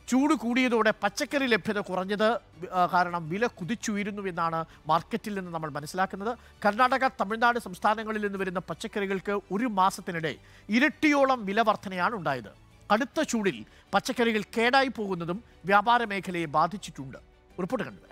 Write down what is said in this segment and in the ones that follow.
ചൂട് കൂടിയതോടെ പച്ചക്കറി ലഭ്യത കുറഞ്ഞത് കാരണം വില കുതിച്ചുയരുന്നു എന്നാണ് മാർക്കറ്റിൽ നിന്ന് നമ്മൾ മനസ്സിലാക്കുന്നത്. കർണാടക, തമിഴ്നാട് സംസ്ഥാനങ്ങളിൽ നിന്ന് വരുന്ന പച്ചക്കറികൾക്ക് ഒരു മാസത്തിനിടെ ഇരട്ടിയോളം വില വർധനയാണ് ഉണ്ടായത്. കടുത്ത ചൂടിൽ പച്ചക്കറികൾ കേടായി പോകുന്നതും വ്യാപാര മേഖലയെ ബാധിച്ചിട്ടുണ്ട്. റിപ്പോർട്ട് കണ്ടുവരാം.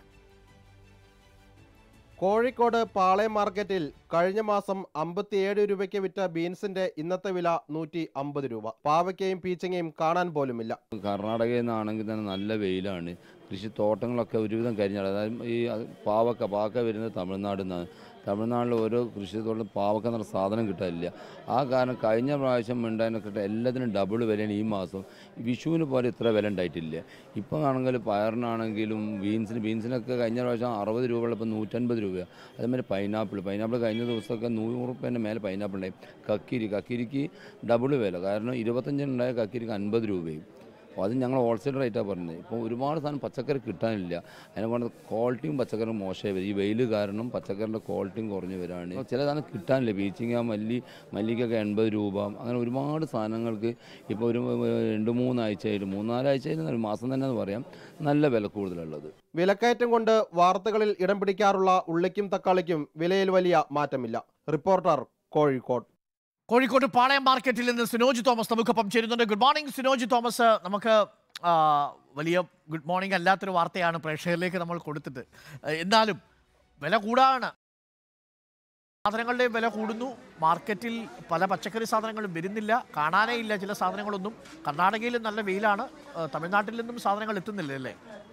കോഴിക്കോട് പാളയം മാർക്കറ്റിൽ കഴിഞ്ഞ മാസം 57 രൂപയ്ക്ക് വിറ്റ ബീൻസിന്റെ ഇന്നത്തെ വില 150 രൂപ. പാവയ്ക്കയും പീച്ചങ്ങയും കാണാൻ പോലുമില്ല. കർണാടകയിൽ നിന്നാണെങ്കിൽ തന്നെ നല്ല വെയിലാണ്. കൃഷിത്തോട്ടങ്ങളൊക്കെ ഒരുവിധം കഴിഞ്ഞാൽ, അതായത് ഈ പാവക്ക വരുന്നത് തമിഴ്നാടിൽ നിന്നാണ്. തമിഴ്നാട്ടിൽ ഓരോ കൃഷിത്തോട്ടം പാവക്ക എന്ന സാധനം കിട്ടാനില്ല. ആ കാരണം കഴിഞ്ഞ പ്രാവശ്യം ഉണ്ടായിരുന്ന എല്ലാത്തിനും ഡബിൾ വിലയാണ് ഈ മാസം. വിഷുവിന് പോലെ ഇത്ര വില ഉണ്ടായിട്ടില്ല. ഇപ്പം ആണെങ്കിൽ പയറിനാണെങ്കിലും ബീൻസിനൊക്കെ കഴിഞ്ഞ പ്രാവശ്യം 60 രൂപയുള്ള ഇപ്പം 150 രൂപയാണ്. അതേമാതിരി പൈനാപ്പിൾ കഴിഞ്ഞ ദിവസമൊക്കെ 100 രൂപേൻ്റെ മേലെ പൈനാപ്പിൾ ഉണ്ടായി. കക്കിരിക്ക് ഡബിൾ വില, കാരണം 25 ഉണ്ടായ കക്കിരിക്ക് 50 രൂപയും. അപ്പോൾ അത് ഞങ്ങൾ ഹോൾസെയിൽ റേറ്റാണ് പറഞ്ഞത്. ഇപ്പോൾ ഒരുപാട് സാധനം പച്ചക്കറി കിട്ടാനില്ല. അതിനെക്കൊണ്ട് ക്വാളിറ്റിയും പച്ചക്കറിയും മോശമായി വരും. ഈ വെയിൽ കാരണം പച്ചക്കറിൻ്റെ ക്വാളിറ്റിയും കുറഞ്ഞു വരികയാണ്. ചില സാധനം കിട്ടാനില്ല. പീച്ചിങ്ങ, മല്ലിക്കൊക്കെ 80 രൂപ. അങ്ങനെ ഒരുപാട് സാധനങ്ങൾക്ക് ഇപ്പോൾ ഒരു 2-3 ആഴ്ചയായിട്ട് 3-4 ആഴ്ചയായിട്ട് ഒരു മാസം തന്നെ എന്ന് പറയാം നല്ല വില കൂടുതലുള്ളത്. വിലക്കയറ്റം കൊണ്ട് വാർത്തകളിൽ ഇടം പിടിക്കാറുള്ള ഉള്ളിക്കും തക്കാളിക്കും വിലയിൽ വലിയ മാറ്റമില്ല. റിപ്പോർട്ടർ, കോഴിക്കോട്. കോഴിക്കോട് പാളയം മാർക്കറ്റിൽ നിന്ന് സിനോജ് തോമസ് നമുക്കൊപ്പം ചേരുന്നുണ്ട്. Good morning Sinoj Thomas. നമുക്ക് വലിയ ഗുഡ് മോർണിംഗ് അല്ലാത്തൊരു വാർത്തയാണ് പ്രേക്ഷകരിലേക്ക് നമ്മൾ കൊടുത്തിട്ട്. എന്നാലും വില കൂടാണ്. സാധനങ്ങളുടെയും വില കൂടുന്നു. മാർക്കറ്റിൽ പല പച്ചക്കറി സാധനങ്ങളും വരുന്നില്ല, കാണാനേ ഇല്ല ചില സാധനങ്ങളൊന്നും. കർണാടകയിലും നല്ല വെയിലാണ്. തമിഴ്നാട്ടിൽ നിന്നും സാധനങ്ങൾ എത്തുന്നില്ല അല്ലേ?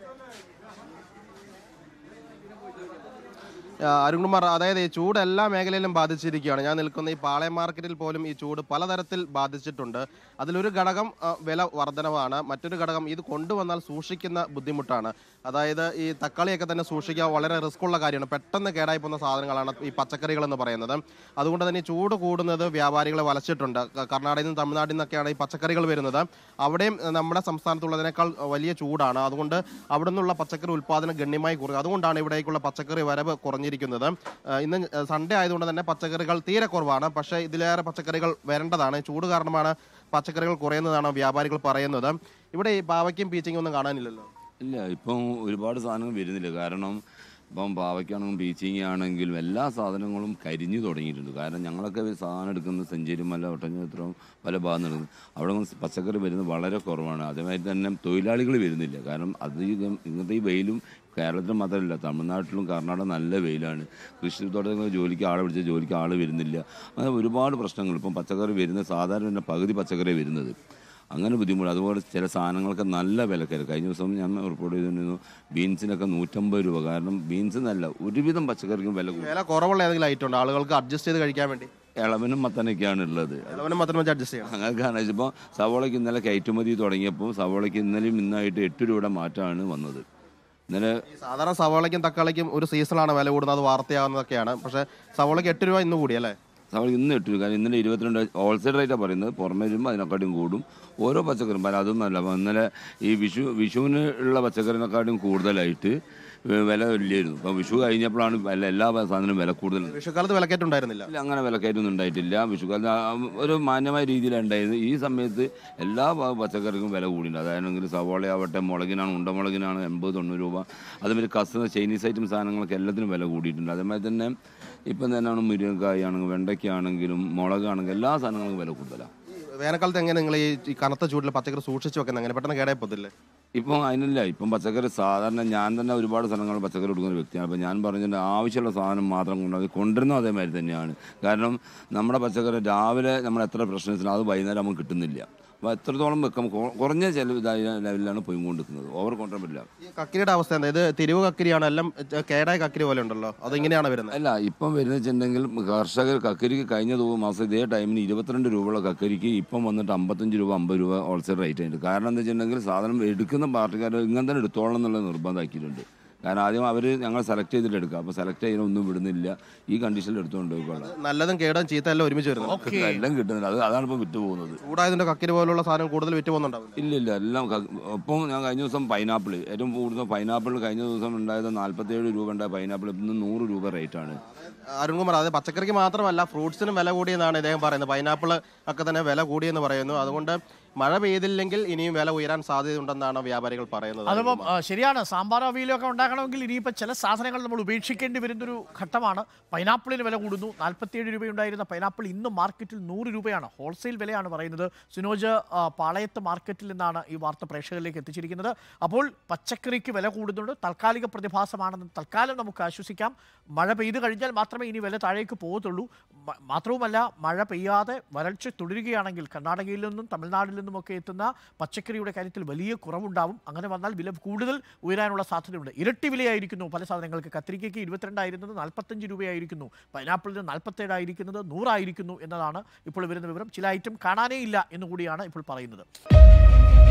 അരുൺകുമാർ, അതായത് ഈ ചൂട് എല്ലാ മേഖലയിലും ബാധിച്ചിരിക്കുകയാണ്. ഞാൻ നിൽക്കുന്ന ഈ പാളയം മാർക്കറ്റിൽ പോലും ഈ ചൂട് പലതരത്തിൽ ബാധിച്ചിട്ടുണ്ട്. അതിലൊരു ഘടകം വില വർധനവാണ്. മറ്റൊരു ഘടകം ഇത് കൊണ്ടുവന്നാൽ സൂക്ഷിക്കുന്ന ബുദ്ധിമുട്ടാണ്. അതായത് ഈ തക്കാളിയൊക്കെ തന്നെ സൂക്ഷിക്കാൻ വളരെ റിസ്ക്കുള്ള കാര്യമാണ്. പെട്ടെന്ന് കേടായി പോകുന്ന സാധനങ്ങളാണ് ഈ പച്ചക്കറികൾ എന്ന് പറയുന്നത്. അതുകൊണ്ട് തന്നെ ചൂട് കൂടുന്നത് വ്യാപാരികളെ വലച്ചിട്ടുണ്ട്. കർണാടകയിൽ നിന്നും തമിഴ്നാട്ടിൽ നിന്നൊക്കെയാണ് ഈ പച്ചക്കറികൾ വരുന്നത്. അവിടെയും നമ്മുടെ സംസ്ഥാനത്തുള്ളതിനേക്കാൾ വലിയ ചൂടാണ്. അതുകൊണ്ട് അവിടെ നിന്നുള്ള പച്ചക്കറി ഉൽപ്പാദനം ഗണ്യമായി കുറയും. അതുകൊണ്ടാണ് ഇവിടേക്കുള്ള പച്ചക്കറി വരവ് കുറഞ്ഞിരിക്കുന്നത്. ഇന്ന് സൺഡേ ആയതുകൊണ്ട് തന്നെ പച്ചക്കറികൾ തീരെ കുറവാണ്. പക്ഷേ ഇതിലേറെ പച്ചക്കറികൾ വരേണ്ടതാണ്. ചൂട് കാരണമാണ് പച്ചക്കറികൾ കുറയുന്നതാണ് വ്യാപാരികൾ പറയുന്നത്. ഇവിടെ ഈ പാവയ്ക്കും പീച്ചിങ്ങും ഒന്നും കാണാനില്ലല്ലോ. ഇല്ല, ഇപ്പം ഒരുപാട് സാധനങ്ങൾ വരുന്നില്ല. കാരണം ഇപ്പം പാവയ്ക്കാണെങ്കിലും പീച്ചിങ്ങയാണെങ്കിലും എല്ലാ സാധനങ്ങളും കരിഞ്ഞു തുടങ്ങിയിട്ടുണ്ട്. കാരണം ഞങ്ങളൊക്കെ സാധനം എടുക്കുന്നത് സെഞ്ചേരിമല, ഒട്ടഞ്ഞിത്രം പല ഭാഗത്ത് എടുക്കുന്നത്. അവിടെ പച്ചക്കറി വരുന്നത് വളരെ കുറവാണ്. അതേമാതിരി തന്നെ തൊഴിലാളികൾ വരുന്നില്ല. കാരണം ഇങ്ങനത്തെ ഈ വെയിലും കേരളത്തിൽ മാത്രമല്ല, തമിഴ്നാട്ടിലും കർണാടക നല്ല വെയിലാണ്. കൃഷിത്തോട്ടങ്ങൾ ജോലിക്ക് ആളെ പിടിച്ച ജോലിക്ക് ആൾ വരുന്നില്ല. അങ്ങനെ ഒരുപാട് പ്രശ്നങ്ങൾ. ഇപ്പം പച്ചക്കറി വരുന്നത് സാധാരണ തന്നെ പകുതി പച്ചക്കറി വരുന്നത്. അങ്ങനെ ബുദ്ധിമുട്ട്. അതുപോലെ ചില സാധനങ്ങൾക്ക് നല്ല വിലക്കയറി. കഴിഞ്ഞ ദിവസം ഞാൻ റിപ്പോർട്ട് ചെയ്തിരുന്നു ബീൻസിനൊക്കെ 150 രൂപ. കാരണം ബീൻസ് നല്ല ഒരുവിധം പച്ചക്കറിക്കും വില കുറവുള്ള ഏതെങ്കിലും ഐറ്റം ഉണ്ട് ആളുകൾക്ക് അഡ്ജസ്റ്റ് ചെയ്ത് കഴിക്കാൻ വേണ്ടി? ഇളവനും മത്തനൊക്കെയാണ് ഉള്ളത്. ഇളവനും മത്തനും വെച്ച് അഡ്ജസ്റ്റ് ചെയ്യണം. അങ്ങനെ ഇപ്പോൾ സവോളയ്ക്ക് ഇന്നലെ കയറ്റുമതി തുടങ്ങിയപ്പോൾ സവോളയ്ക്ക് ഇന്നലെയും ഇന്നായിട്ട് 8 രൂപയുടെ മാറ്റമാണ് വന്നത്. ഇന്നലെ സാധാരണ സവോളയ്ക്കും തക്കാളിക്കും ഒരു സീസണാണ് വില കൂടുന്നത്, വാർത്തയാവുന്നതൊക്കെയാണ്. പക്ഷേ സവോളയ്ക്ക് 8 രൂപ ഇന്ന് കൂടി അല്ലേ? സവോളയ്ക്ക് ഇന്ന് 8 രൂപ. കാരണം ഇന്നലെ 22 ഹോൾസെയിൽ റേറ്റാണ് പറയുന്നത്. പുറമേ വരുമ്പോൾ അതിനെക്കാട്ടും കൂടും. ഓരോ പച്ചക്കറിയും പല അതൊന്നുമല്ല. ഇന്നലെ ഈ വിഷുവിന് ഉള്ള പച്ചക്കറിനെക്കാട്ടും കൂടുതലായിട്ട് വില ഇല്ലായിരുന്നു. ഇപ്പം വിഷു കഴിഞ്ഞപ്പോഴാണ് എല്ലാ സാധനവും വില കൂടുതൽ. വിഷുക്കാലത്ത് വിലക്കയറ്റുണ്ടായിരുന്നില്ല. അങ്ങനെ വിലക്കയറ്റൊന്നും ഉണ്ടായിട്ടില്ല. വിഷുക്കാലത്ത് ഒരു മാന്യമായ രീതിയിലാണ് ഉണ്ടായത്. ഈ സമയത്ത് എല്ലാ പച്ചക്കറിക്കും വില കൂടിയിട്ടുണ്ട്. അതായത് സവോളയാവട്ടെ, മുളകിനാണ്, ഉണ്ടമുളകിനാണ് 80-90 രൂപ. അതേമാതിരി ചൈനീസ് ഐറ്റം സാധനങ്ങൾക്ക് എല്ലാത്തിനും വില കൂടിയിട്ടുണ്ട്. അതേമാതിരി തന്നെ ഇപ്പം തന്നെയാണ് മുരിങ്ങക്കായ ആണെങ്കിലും വെണ്ടയ്ക്കാണെങ്കിലും മുളകാണെങ്കിലും എല്ലാ സാധനങ്ങൾക്കും വില കൂടുതലാണ്. വേനൽക്കാലത്ത് എങ്ങനെ നിങ്ങൾ ഈ കനത്ത ചൂടിൽ പച്ചക്കറി സൂക്ഷിച്ച് വെക്കുന്നത്? അങ്ങനെ പെട്ടെന്ന് കേടായി പോകത്തില്ലേ? ഇപ്പം അതിനില്ല. ഇപ്പം പച്ചക്കറി സാധാരണ ഞാൻ തന്നെ ഒരുപാട് സ്ഥലങ്ങൾ പച്ചക്കറി കൊടുക്കുന്ന വ്യക്തിയാണ്. അപ്പോൾ ഞാൻ പറഞ്ഞിട്ട് ആവശ്യമുള്ള സാധനം മാത്രം കൊണ്ടുവരുന്നത് അതേമാതിരി തന്നെയാണ്. കാരണം നമ്മുടെ പച്ചക്കറി രാവിലെ നമ്മൾ എത്ര പ്രശ്നത്തിലും അത് വൈകുന്നേരം നമുക്ക് കിട്ടുന്നില്ല. അപ്പോൾ എത്രത്തോളം വെക്കാം കുറഞ്ഞ ചിലവ് ലെവലിലാണ് പോയിക്കൊണ്ടിരിക്കുന്നത്. ഓവർ കൊണ്ടുവരാൻ പറ്റില്ല. ഈ കക്കിരിയുടെ അവസ്ഥ എന്താ? ഇത് തിരിവ് കക്കിരിയാണ്, എല്ലാം കേടായ കക്കിരി പോലെ ഉണ്ടല്ലോ, അതെങ്ങനെയാണ് വരുന്നത്? അല്ല, ഇപ്പം വരുന്നത് വെച്ചിട്ടുണ്ടെങ്കിൽ കർഷകർ കക്കരിക്ക് കഴിഞ്ഞ മാസം ഇതേ ടൈമിന് 22 രൂപയുള്ള കക്കരിക്ക് ഇപ്പം വന്നിട്ട് 55 രൂപ 50 രൂപ ഹോൾസെയിൽ റേറ്റ് ആയിട്ട്. കാരണം എന്താ വെച്ചിട്ടുണ്ടെങ്കിൽ സാധനം എടുക്കുന്ന പാർട്ടിക്കാർ ഇങ്ങനെ തന്നെ എടുത്തോളം എന്നുള്ള നിർബന്ധമാക്കിയിട്ടുണ്ട്. കാരണം ആദ്യം അവർ ഞങ്ങൾ സെലക്ട് ചെയ്തിട്ട് എടുക്കുക. അപ്പോൾ സെലക്ട് ചെയ്യാനൊന്നും വിടുന്നില്ല. ഈ കണ്ടീഷനിൽ എടുത്തുകൊണ്ട് പോയിക്കോളാം. നല്ലതും കേടും ചീത്ത എല്ലാം ഒരുമിച്ച് വരുന്നത്, എല്ലാം കിട്ടുന്നില്ല. അതാണ് ഇപ്പോൾ വിറ്റ് പോകുന്നത്. ചൂടായതിൻ്റെ കക്കിരി പോലുള്ള സാധനം കൂടുതൽ വിറ്റ് പോകുന്നുണ്ടാവും. ഇല്ല, എല്ലാം. ഒപ്പം ഞാൻ കഴിഞ്ഞ ദിവസം പൈനാപ്പിൾ ഏറ്റവും കൂടുതൽ പൈനാപ്പിൾ കഴിഞ്ഞ ദിവസം ഉണ്ടായത് 47 രൂപ ഉണ്ടായ പൈനാപ്പിൾ ഇന്ന് 100 രൂപ റേറ്റാണ്. അരുൺകുമാർ, അത് പച്ചക്കറിക്ക് മാത്രമല്ല ഫ്രൂട്ട്സിനും വില കൂടിയെന്നാണ് ഇദ്ദേഹം പറയുന്നത്. പൈനാപ്പിൾ ഒക്കെ തന്നെ വില കൂടിയെന്ന് പറയുന്നു. അതുകൊണ്ട് മഴ പെയ്തില്ലെങ്കിൽ ഇനിയും വില ഉയരാൻ സാധ്യതയുണ്ടെന്നാണ് വ്യാപാരികൾ പറയുന്നത്. അതിപ്പം ശരിയാണ്, സാമ്പാറോ അവിയലോ ഒക്കെ ഉണ്ടാക്കണമെങ്കിൽ ഇനിയിപ്പോൾ ചില സാധനങ്ങൾ നമ്മൾ ഉപേക്ഷിക്കേണ്ടി വരുന്നൊരു ഘട്ടമാണ്. പൈനാപ്പിളിന് വില കൂടുന്നു. 47 രൂപയുണ്ടായിരുന്ന പൈനാപ്പിൾ ഇന്ന് മാർക്കറ്റിൽ 100 രൂപയാണ്. ഹോൾസെയിൽ വിലയാണ് പറയുന്നത്. സിനോജ് പാളയത്ത് മാർക്കറ്റിൽ നിന്നാണ് ഈ വാർത്ത പ്രേക്ഷകരിലേക്ക് എത്തിച്ചിരിക്കുന്നത്. അപ്പോൾ പച്ചക്കറിക്ക് വില കൂടുന്നുണ്ട്. താൽക്കാലിക പ്രതിഭാസമാണെന്ന് തൽക്കാലം നമുക്ക് ആശ്വസിക്കാം. മഴ പെയ്തു കഴിഞ്ഞാൽ മാത്രമേ ഇനി വില താഴേക്ക് പോകത്തുള്ളൂ. മാത്രവുമല്ല, മഴ പെയ്യാതെ വരൾച്ച തുടരുകയാണെങ്കിൽ കർണാടകയിൽ നിന്നും തമിഴ്നാട്ടിൽ നിന്നുമൊക്കെ എത്തുന്ന പച്ചക്കറിയുടെ കാര്യത്തിൽ വലിയ കുറവുണ്ടാവും. അങ്ങനെ വന്നാൽ വില കൂടുതൽ ഉയരാനുള്ള സാധ്യതയുണ്ട്. ഇരട്ടി വിലയായിരിക്കുന്നു പല സാധനങ്ങൾക്ക്. കത്തിരിക്കയ്ക്ക് 22 ആയിരുന്നത് 45 രൂപയായിരിക്കുന്നു. പൈനാപ്പിളിന് 47 ആയിരിക്കുന്നത് 100 ആയിരിക്കുന്നു എന്നതാണ് ഇപ്പോൾ വരുന്ന വിവരം. ചില ഐറ്റം കാണാനേ ഇല്ല എന്നുകൂടിയാണ് ഇപ്പോൾ പറയുന്നത്.